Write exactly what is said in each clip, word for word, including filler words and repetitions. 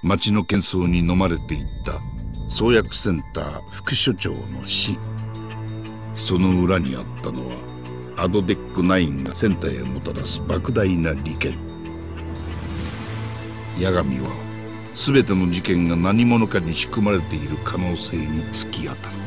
町の喧騒に飲まれていった創薬センター副所長の死。その裏にあったのはアドデックナインがセンターへもたらす莫大な利権。八神は全ての事件が何者かに仕組まれている可能性に突き当たる。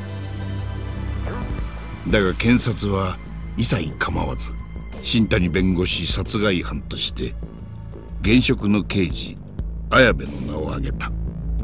だが検察は一切構わず新谷弁護士殺害犯として現職の刑事綾部の名を挙げた。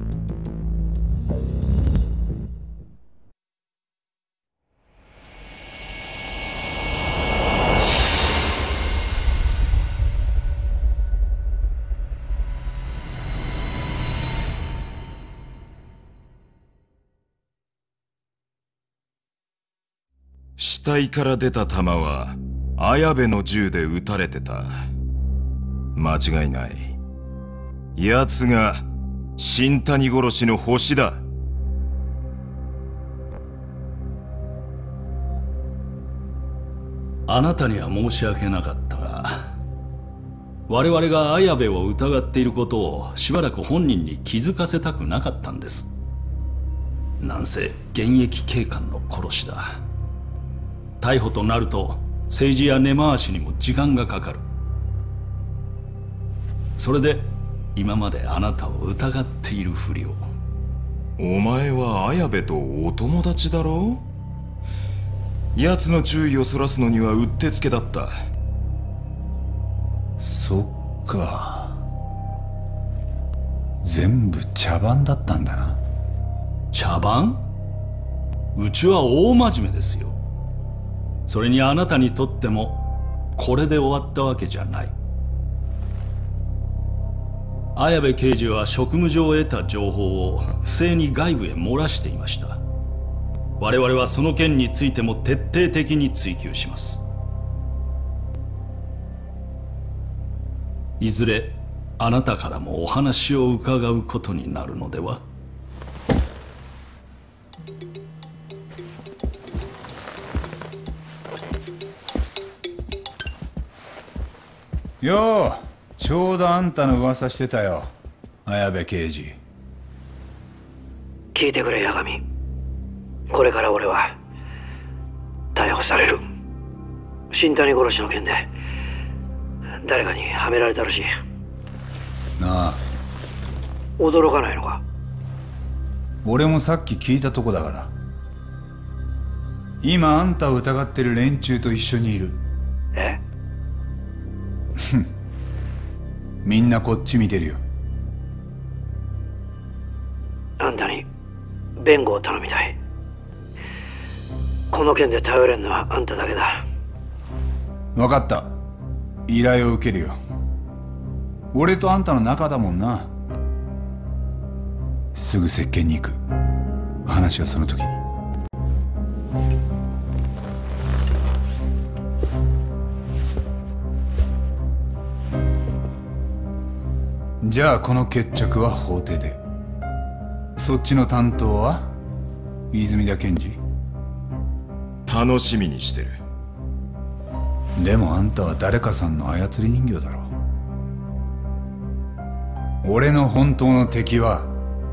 死体から出た弾は綾部の銃で撃たれてた。間違いない。奴が新谷殺しの星だ。 あなたには申し訳なかったが、我々が綾部を疑っていることをしばらく本人に気づかせたくなかったんです。なんせ現役警官の殺しだ。逮捕となると政治や根回しにも時間がかかる。それで今まであなたを疑っているふりを。 お前は綾部とお友達だろう。奴の注意をそらすのにはうってつけだった。 そっか、全部茶番だったんだな。 茶番？うちは大真面目ですよ。それにあなたにとってもこれで終わったわけじゃない。綾部刑事は職務上得た情報を不正に外部へ漏らしていました。我々はその件についても徹底的に追及します。いずれあなたからもお話を伺うことになるのでは？ よう、ちょうどあんたの噂してたよ、綾部刑事。 聞いてくれ八神、これから俺は逮捕される。新谷殺しの件で誰かにはめられたらしい。 なあ、 驚かないのか？ 俺もさっき聞いたとこだから。今あんたを疑ってる連中と一緒にいる。 え？ みんなこっち見てるよ。 あんたに弁護を頼みたい。この件で頼れるのはあんただけだ。 分かった、依頼を受けるよ。俺とあんたの仲だもんな。すぐ接見に行く。話はその時に。じゃあこの決着は法廷で。そっちの担当は泉田検事？ 楽しみにしてる。 でもあんたは誰かさんの操り人形だろ。俺の本当の敵は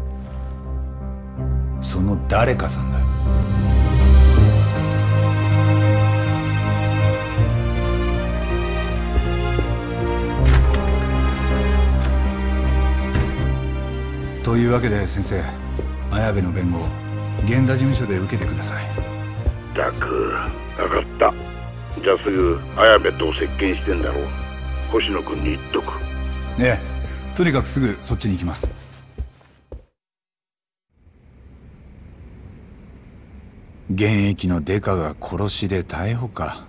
その誰かさんだ。というわけで先生、綾部の弁護を源田事務所で受けてください。 ったく、分かった。じゃあすぐ綾部と接見してんだろう。星野君に言っとく。 ねえ、とにかくすぐそっちに行きます。現役のデカが殺しで逮捕か。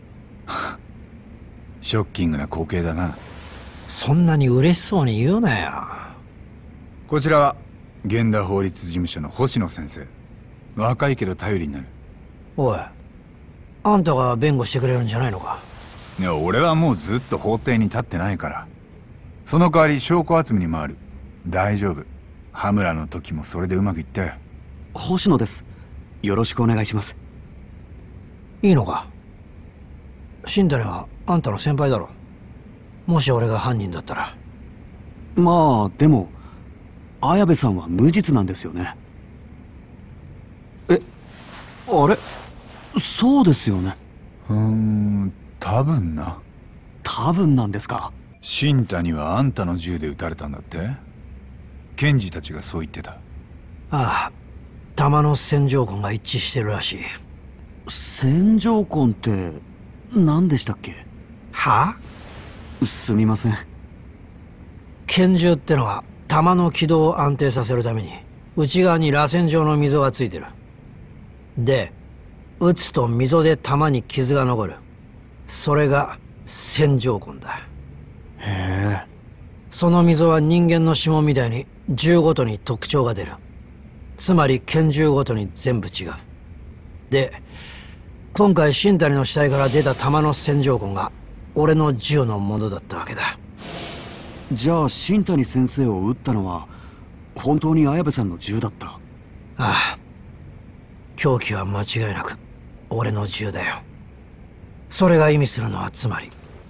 ショッキングな光景だな。 そんなに嬉しそうに言うなよ。 こちらは源田法律事務所の星野先生。若いけど頼りになる。 おい、あんたが弁護してくれるんじゃないのか？ いや、俺はもうずっと法廷に立ってないから。その代わり証拠集めに回る。大丈夫、羽村の時もそれでうまくいったよ。 星野です。よろしくお願いします。 いいのか？新谷はあんたの先輩だろ。もし俺が犯人だったら。 まあでも綾部さんは無実なんですよね。え、あれ、そうですよね。 うーん、多分な。 多分なんですか。 新谷はあんたの銃で撃たれたんだって。検事たちがそう言ってた。 ああ、弾の線条痕が一致してるらしい。 線条痕って何でしたっけ？ はあ？ すみません。 拳銃ってのは弾の軌道を安定させるために内側に螺旋状の溝がついてる。で、撃つと溝で弾に傷が残る。それが線条痕だ。 へえ。 その溝は人間の指紋みたいに銃ごとに特徴が出る。つまり拳銃ごとに全部違う。で、今回新谷の死体から出た弾の線条痕が俺の銃のものだったわけだ。 じゃあ新谷先生を撃ったのは本当に綾部さんの銃だった？ ああ、凶器は間違いなく俺の銃だよ。それが意味するのはつまり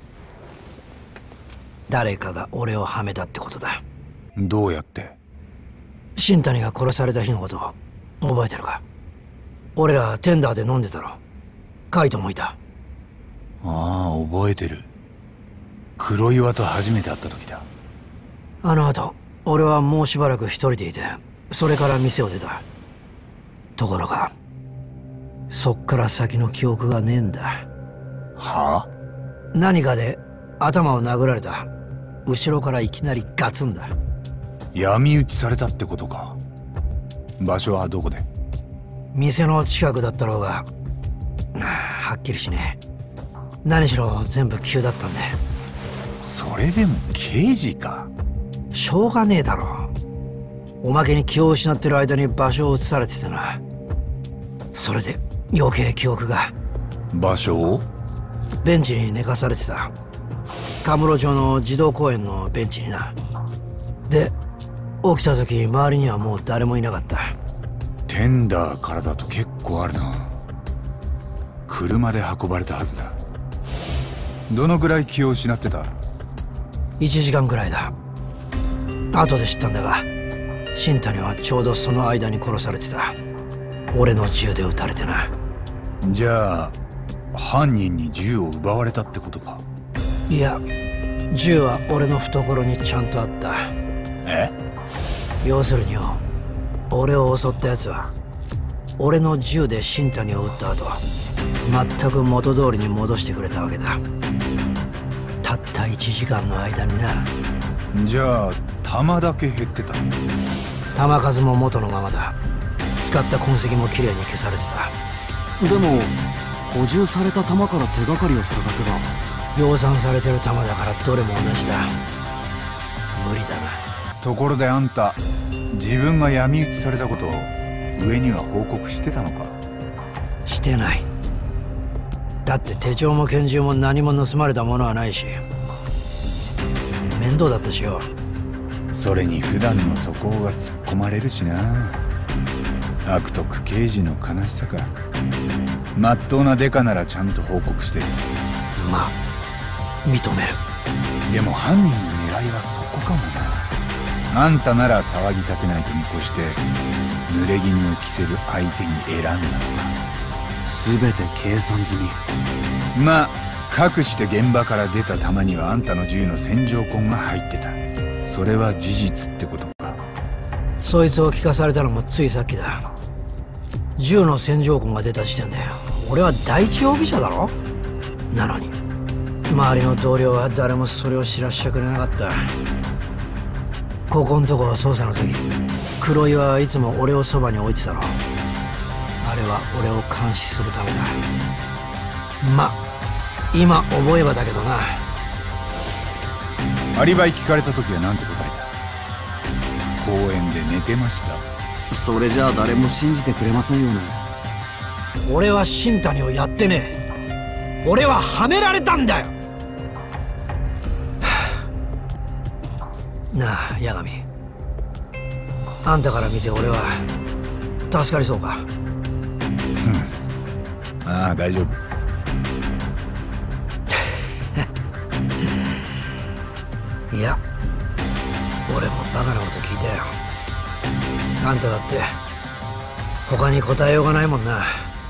誰かが俺をはめたってことだ。 どうやって？ 新谷が殺された日のことを覚えてるか？俺らテンダーで飲んでたろ。カイトもいた。 ああ、覚えてる。黒岩と初めて会った時だ。 あの後俺はもうしばらく一人でいて、それから店を出た。ところがそっから先の記憶がねえんだ。 はあ？ 何かで頭を殴られた。後ろからいきなりガツンだ。 闇討ちされたってことか。場所はどこで？ 店の近くだったろうがはっきりしねえ。何しろ全部急だったんで。 それでも刑事か。 しょうがねえだろ。おまけに気を失ってる間に場所を移されててな。それで余計記憶が。 場所を？ ベンチに寝かされてた。カムロ町の児童公園のベンチにな。で、起きた時周りにはもう誰もいなかった。 テンダーからだと結構あるな。車で運ばれたはずだ。どのぐらい気を失ってた？ いちじかんくらいだ。後で知ったんだが、新谷はちょうどその間に殺されてた。俺の銃で撃たれてな。 じゃあ犯人に銃を奪われたってことか？ いや、銃は俺の懐にちゃんとあった。 え？ 要するによ、俺を襲ったやつは俺の銃で新谷を撃った後全く元通りに戻してくれたわけだ。たったいちじかんの間にな。 じゃあ弾だけ減ってた？ 弾数も元のままだ。使った痕跡もきれいに消されてた。 でも補充された弾から手がかりを探せば。 量産されてる弾だからどれも同じだ。無理だな。 ところであんた、自分が闇討ちされたことを上には報告してたのか？ してない。だって手帳も拳銃も何も盗まれたものはないし、面倒だったしよ。 それに普段の素行が突っ込まれるしな。悪徳刑事の悲しさか。まっとうなデカならちゃんと報告してる。 まあ認める。 でも犯人の狙いはそこかもな。あんたなら騒ぎ立てないと見越して濡れ衣を着せる相手に選んだとか。 全て計算済み。 まあかくして現場から出た弾にはあんたの銃の線条痕が入ってた。それは事実ってことか？ そいつを聞かされたのもついさっきだ。銃の線条痕が出た時点で俺は第一容疑者だろ。なのに周りの同僚は誰もそれを知らせてくれなかった。ここんとこ捜査の時、黒岩はいつも俺をそばに置いてたろ。あれは俺を監視するためだ。ま今思えばだけどな。 アリバイ聞かれた時は何て答えた？公園で寝てました。 それじゃあ誰も信じてくれませんよね。 俺は新谷をやってねえ。俺ははめられたんだよ。なあ八神、あんたから見て俺は助かりそうか？ ああ、大丈夫。 いや、俺もバカなこと聞いたよ。 あんただって他に答えようがないもんな。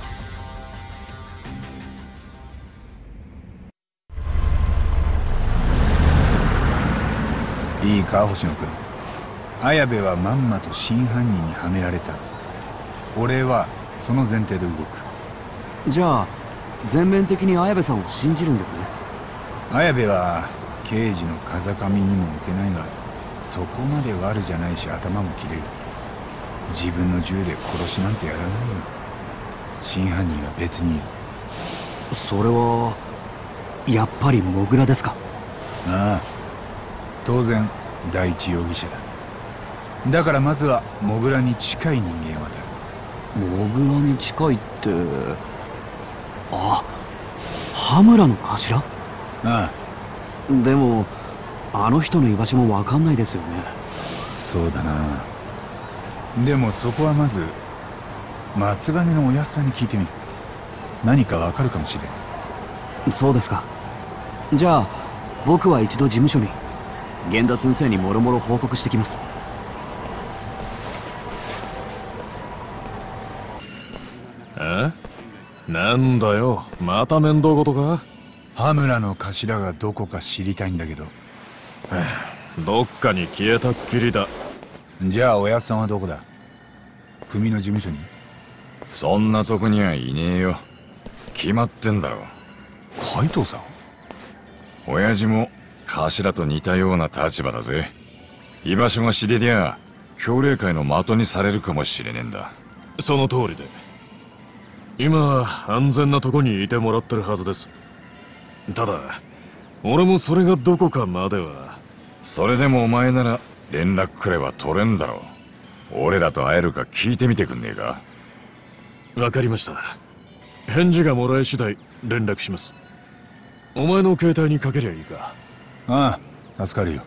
いいか星野君、綾部はまんまと真犯人にはめられた。俺はその前提で動く。 じゃあ全面的に綾部さんを信じるんですね。 綾部は刑事の風上にも置けないが、そこまで悪じゃないし頭も切れる。自分の銃で殺しなんてやらないよ。真犯人は別にいる。 それはやっぱりモグラですか？ ああ、当然第一容疑者だ。だからまずはモグラに近い人間を当たる。 モグラに近いって、あ、羽村の頭？ ああ。 でもあの人の居場所も分かんないですよね。 そうだな。でもそこはまず松金のおやっさんに聞いてみる。何かわかるかもしれん。 そうですか。じゃあ僕は一度事務所に源田先生にもろもろ報告してきます。 え？なんだよ、また面倒事か？ 羽村の頭がどこか知りたいんだけど。 どっかに消えたっきりだ。 じゃあおやっさんはどこだ？組の事務所に？ そんなとこにはいねえよ。決まってんだろ。 海藤さん？ 親父も頭と似たような立場だぜ。居場所が知れりゃ協力会の的にされるかもしれねえんだ。 その通りで、今安全なとこにいてもらってるはずです。ただ俺もそれがどこかまでは。 それでもお前なら連絡くれば取れんだろう。俺らと会えるか聞いてみてくんねえか？ わかりました。返事がもらえ次第連絡します。お前の携帯にかけりゃいいか？ ああ、助かるよ。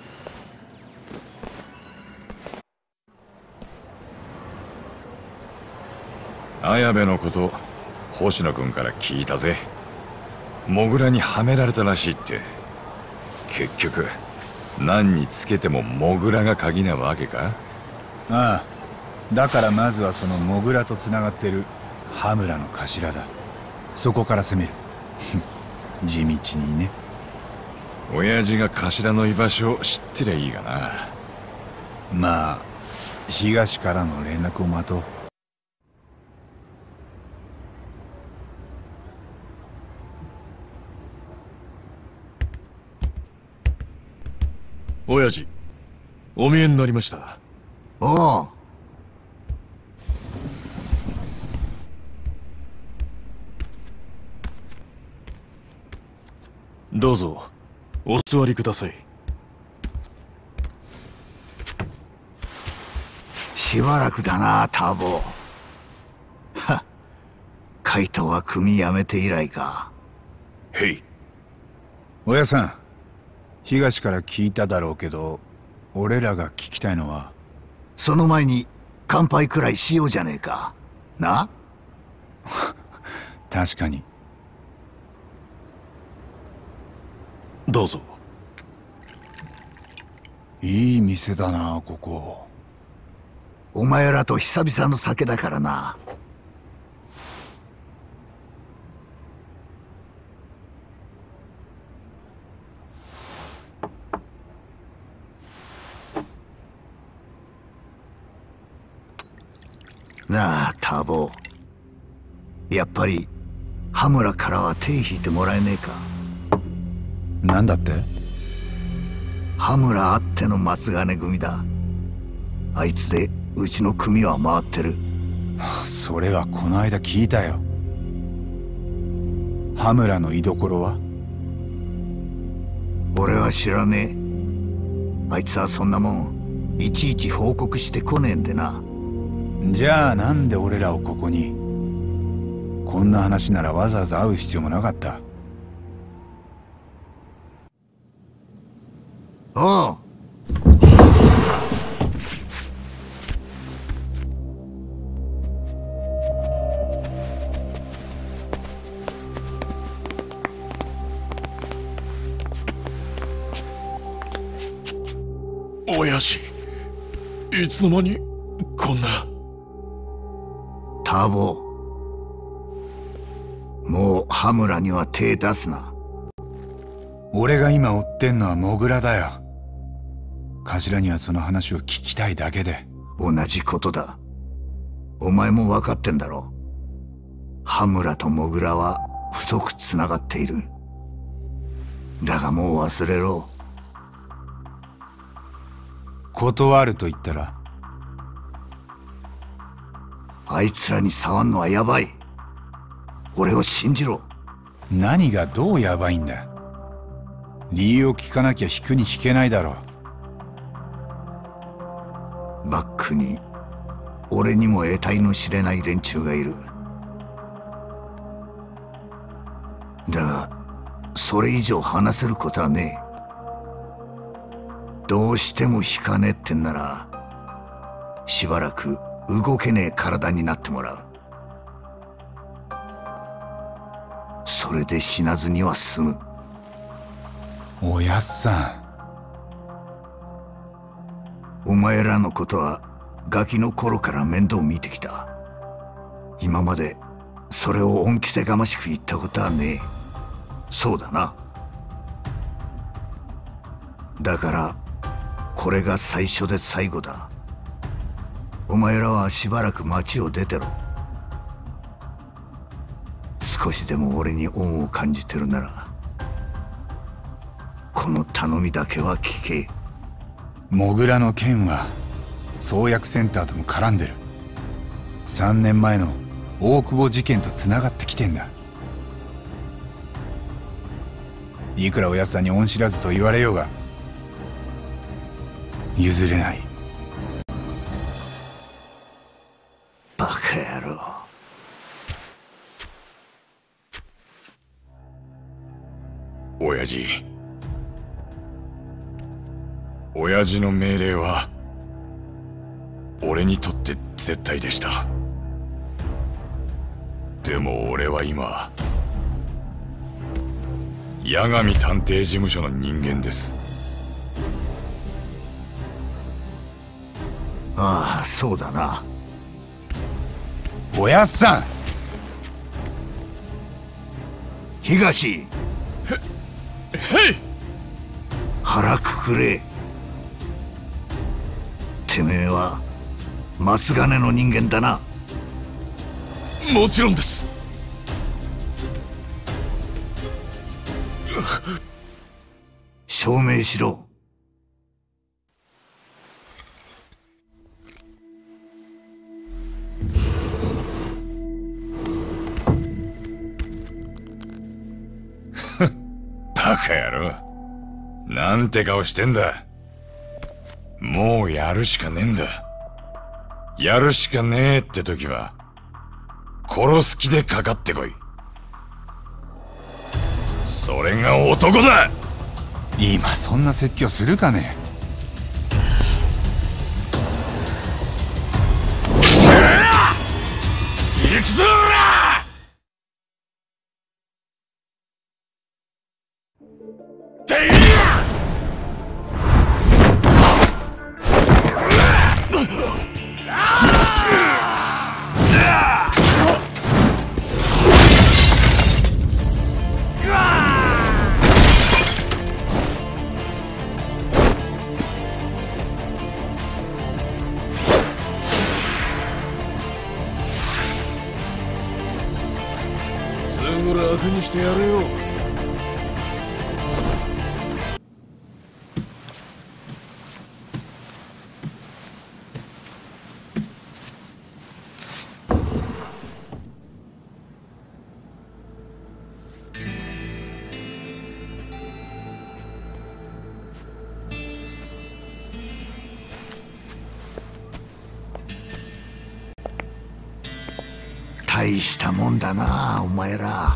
綾部のこと星野君から聞いたぜ。モグラにはめられたらしいって。結局何につけてもモグラが鍵なわけか？ ああ、だからまずはそのモグラとつながってる羽村の頭だ。そこから攻める。地道にね。 親父が頭の居場所を知ってりゃいいがな。 まあ東からの連絡を待とう。 親父、お見えになりました。 おう。 どうぞお座りください。 しばらくだな、ターボ。はっ、海藤は組辞めて以来か。 へい。 おやさん、東から聞いただろうけど、俺らが聞きたいのは。 その前に乾杯くらいしようじゃねえか。な？ 確かに。 どうぞ。 いい店だな、ここ。 お前らと久々の酒だからな。なあ、ターボ。やっぱり羽村からは手引いてもらえねえか。 なんだって？ 羽村あっての松金組だ。あいつでうちの組は回ってる。 それはこの間聞いたよ。羽村の居所は？ 俺は知らねえ。あいつはそんなもんいちいち報告してこねえんでな。 じゃあなんで俺らをここに？こんな話ならわざわざ会う必要もなかった。 おう。 親父、いつの間にこんな。 ターボ、もう羽村には手出すな。 俺が今追ってんのはモグラだよ。頭にはその話を聞きたいだけで。 同じことだ。お前も分かってんだろ。羽村とモグラは太くつながっている。だがもう忘れろ。 断ると言ったら？ あいつらに触んのはヤバい。俺を信じろ。 何がどうヤバいんだ？理由を聞かなきゃ引くに引けないだろう。バックに俺にも得体の知れない連中がいる。だがそれ以上話せることはねえ。どうしても引かねえってんならしばらく動けねえ体になってもらう。それで死なずには済む。 おやっさん、お前らのことはガキの頃から面倒見てきた。今までそれを恩着せがましく言ったことはねえ。そうだな。だからこれが最初で最後だ。お前らはしばらく町を出てろ。少しでも俺に恩を感じてるならこの頼みだけは聞け。 モグラの件は創薬センターとも絡んでる。さんねんまえの大久保事件とつながってきてんだ。いくらおやっさんに恩知らずと言われようが譲れない。 バカ野郎。 親父、親父の命令は俺にとって絶対でした。でも俺は今八神探偵事務所の人間です。 ああ、そうだな。 おやっさん、 東、へ、 へい、 腹くくれ。てめえは松金の人間だな。 もちろんです。 証明しろ。 バカ野郎、なんて顔してんだ。もうやるしかねえんだ。やるしかねえって時は殺す気でかかってこい。それが男だ。 今そんな説教するかね。 行くぞーら。ていやすぐ楽にしてやれよ。 大したもんだな、お前ら。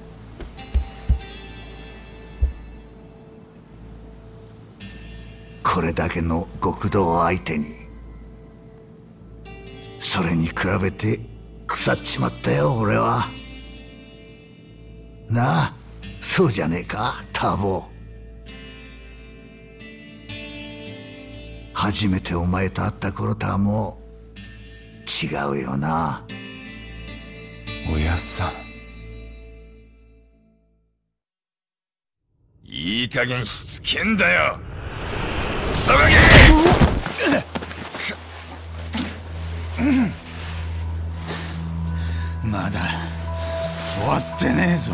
これだけの極道を相手に。それに比べて腐っちまったよ、俺は。なあ、そうじゃねえか、ターボ。初めてお前と会った頃とはもう違うよな。 おやっさん、 いい加減しつけんだよクソガキ。 まだ終わってねえぞ。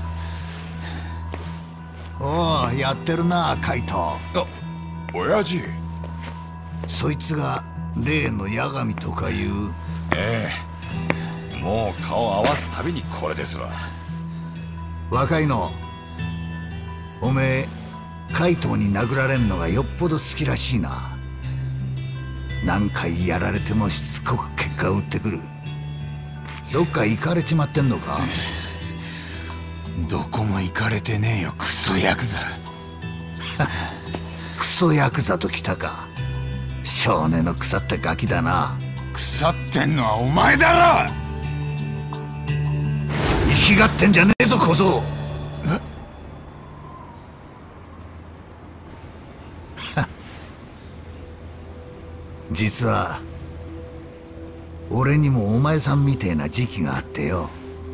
おお、やってるなカイト。 あ、親父。 そいつが例の八神とかいう。 ええ、もう顔合わすたびにこれですわ。 若いの、おめえ怪盗に殴られんのがよっぽど好きらしいな。何回やられてもしつこく結果を打ってくる。どっか行かれちまってんのか？ どこも行かれてねえよ、クソヤクザ。 クソヤクザときたか。少年の腐ったガキだな。 腐ってんのはお前だろ。 生きがってんじゃねえぞ小僧。実は俺にもお前さんみてえな時期があってよ。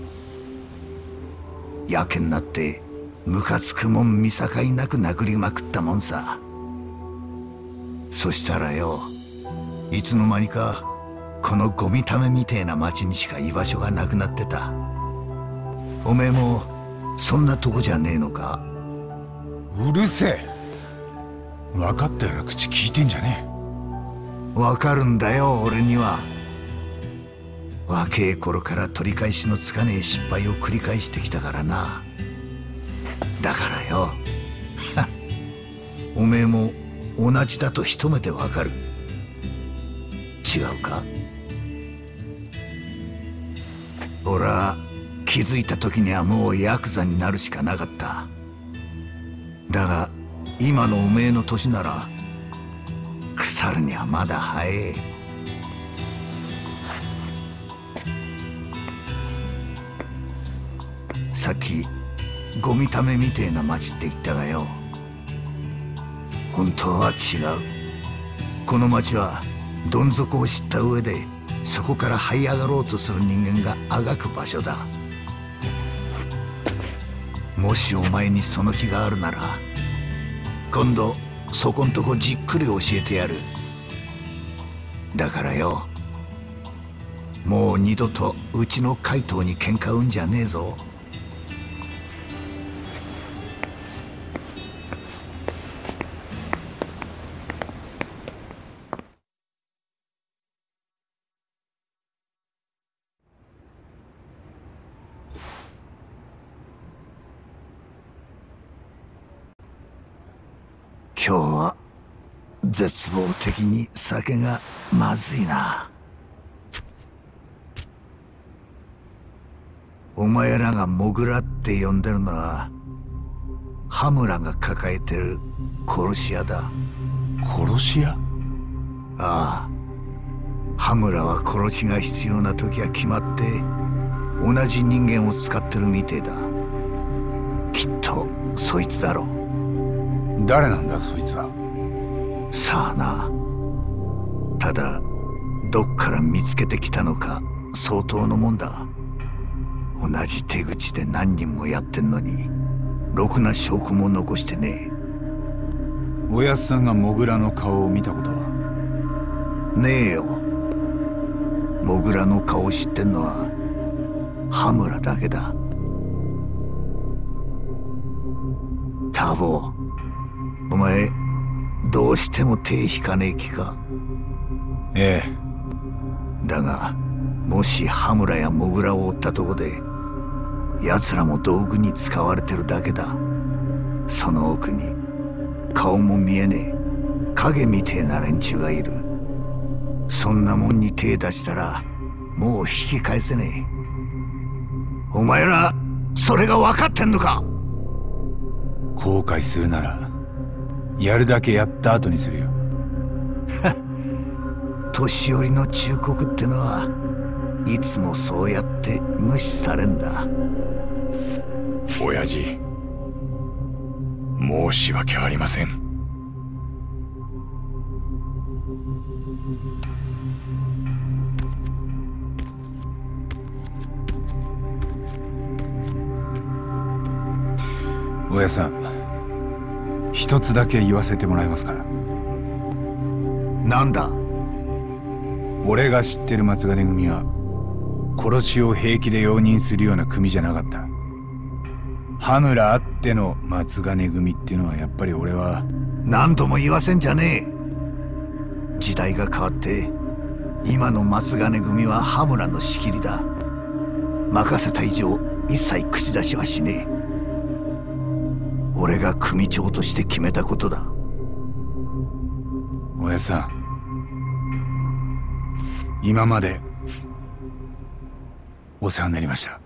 やけになってムカつくもん見境なく殴りまくったもんさ。そしたらよ、いつの間にかこのゴミためみてえな町にしか居場所がなくなってた。おめえもそんなとこじゃねえのか？ うるせえ。分かったような口聞いてんじゃねえ。 わかるんだよ俺には。若え頃から取り返しのつかねえ失敗を繰り返してきたからな。だからよおめえも同じだと一目でわかる。違うか？俺は気づいた時にはもうヤクザになるしかなかった。だが今のおめえの年なら腐るにはまだ早え。さっきゴミためみてえな町って言ったがよ、本当は違う。この町はどん底を知った上でそこから這い上がろうとする人間があがく場所だ。もしお前にその気があるなら今度そこんとこじっくり教えてやる。だからよ、もう二度とうちの怪盗に喧嘩売んじゃねえぞ。今日は絶望的に酒がまずいな。お前らがモグラって呼んでるのは羽村が抱えてる殺し屋だ。 殺し屋？ ああ、羽村は殺しが必要な時は決まって同じ人間を使ってるみてえだ。きっとそいつだろう。 誰なんだそいつは。 さあな。ただどっから見つけてきたのか相当のもんだ。同じ手口で何人もやってんのにろくな証拠も残してねえ。 おやっさんがモグラの顔を見たことは？ ねえよ。モグラの顔を知ってんのは羽村だけだ。タボ、お前どうしても手引かねえ気か？ ええ。 だがもし羽村やモグラを追ったとこで奴らも道具に使われてるだけだ。その奥に顔も見えねえ影みてえな連中がいる。そんなもんに手出したらもう引き返せねえ。お前らそれが分かってんのか？ 後悔するならやるだけやった後にするよ。 年寄りの忠告ってのはいつもそうやって無視されんだ。 親父、申し訳ありません。 おやさん、一つだけ言わせてもらえますか。 なんだ。 俺が知ってる松金組は殺しを平気で容認するような組じゃなかった。羽村あっての松金組っていうのはやっぱり俺は。 何度も言わせんじゃねえ。時代が変わって今の松金組は羽村の仕切りだ。任せた以上一切口出しはしねえ。俺が組長として決めたことだ。 おやさん、今までお世話になりました。